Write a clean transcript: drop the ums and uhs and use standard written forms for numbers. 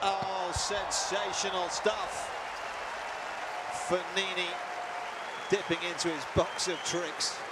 Oh, sensational stuff. Fognini dipping into his box of tricks.